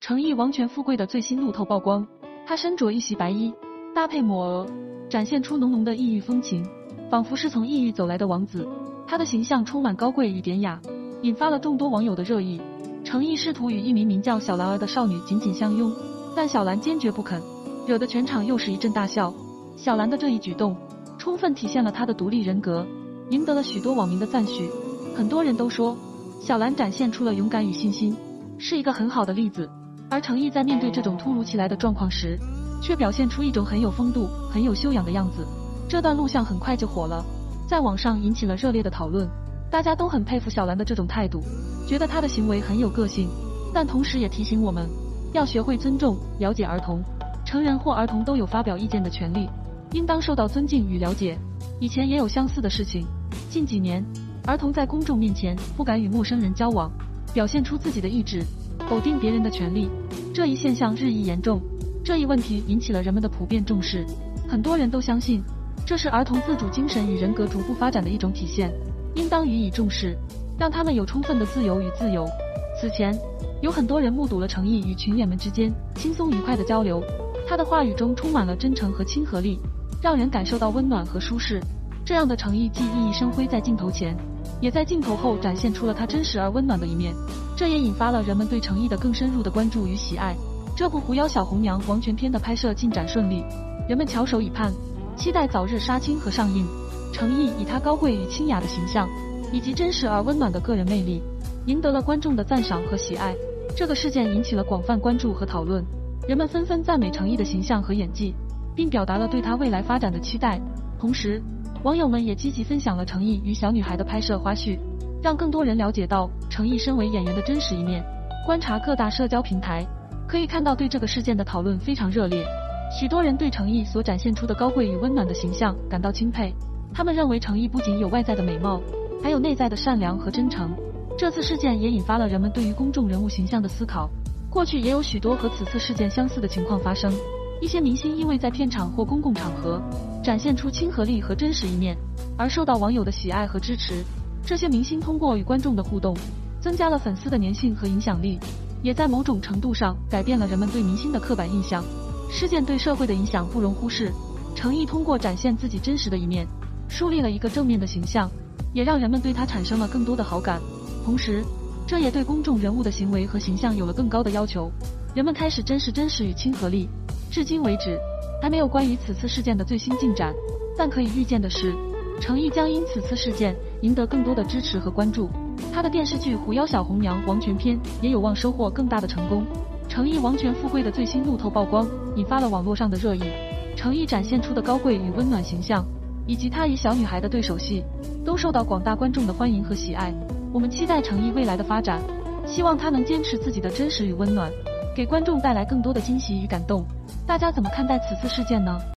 程毅王权富贵的最新路透曝光，他身着一袭白衣，搭配抹额，展现出浓浓的异域风情，仿佛是从异域走来的王子。他的形象充满高贵与典雅，引发了众多网友的热议。程毅试图与一名名叫小兰儿的少女紧紧相拥，但小兰坚决不肯，惹得全场又是一阵大笑。小兰的这一举动，充分体现了她的独立人格，赢得了许多网民的赞许。很多人都说，小兰展现出了勇敢与信心，是一个很好的例子。而程毅在面对这种突如其来的状况时，却表现出一种很有风度、很有修养的样子。这段录像很快就火了，在网上引起了热烈的讨论。大家都很佩服小兰的这种态度，觉得她的行为很有个性，但同时也提醒我们要学会尊重、了解儿童。成人或儿童都有发表意见的权利，应当受到尊敬与了解。以前也有相似的事情，近几年，儿童在公众面前不敢与陌生人交往，表现出自己的意志，否定别人的权利，这一现象日益严重。这一问题引起了人们的普遍重视，很多人都相信这是儿童自主精神与人格逐步发展的一种体现，应当予以重视，让他们有充分的自由与自由。此前，有很多人目睹了程毅与群演们之间轻松愉快的交流，他的话语中充满了真诚和亲和力，让人感受到温暖和舒适。这样的程毅既熠熠生辉在镜头前，也在镜头后展现出了他真实而温暖的一面，这也引发了人们对程毅的更深入的关注与喜爱。这部《狐妖小红娘》王权篇的拍摄进展顺利，人们翘首以盼，期待早日杀青和上映。程毅以他高贵与清雅的形象，以及真实而温暖的个人魅力，赢得了观众的赞赏和喜爱。这个事件引起了广泛关注和讨论，人们纷纷赞美程毅的形象和演技，并表达了对他未来发展的期待。同时，网友们也积极分享了程毅与小女孩的拍摄花絮，让更多人了解到程毅身为演员的真实一面。观察各大社交平台，可以看到对这个事件的讨论非常热烈，许多人对程毅所展现出的高贵与温暖的形象感到钦佩。他们认为程毅不仅有外在的美貌，还有内在的善良和真诚。这次事件也引发了人们对于公众人物形象的思考。过去也有许多和此次事件相似的情况发生，一些明星因为在片场或公共场合展现出亲和力和真实一面，而受到网友的喜爱和支持。这些明星通过与观众的互动，增加了粉丝的粘性和影响力，也在某种程度上改变了人们对明星的刻板印象。事件对社会的影响不容忽视，程毅通过展现自己真实的一面，树立了一个正面的形象，也让人们对他产生了更多的好感。同时，这也对公众人物的行为和形象有了更高的要求，人们开始珍视真实与亲和力。至今为止，还没有关于此次事件的最新进展，但可以预见的是，程毅将因此次事件赢得更多的支持和关注。他的电视剧《狐妖小红娘》王权篇也有望收获更大的成功。程毅王权富贵的最新路透曝光，引发了网络上的热议。程毅展现出的高贵与温暖形象，以及他与小女孩的对手戏，都受到广大观众的欢迎和喜爱。我们期待程毅未来的发展，希望他能坚持自己的真实与温暖，给观众带来更多的惊喜与感动。大家怎么看待此次事件呢？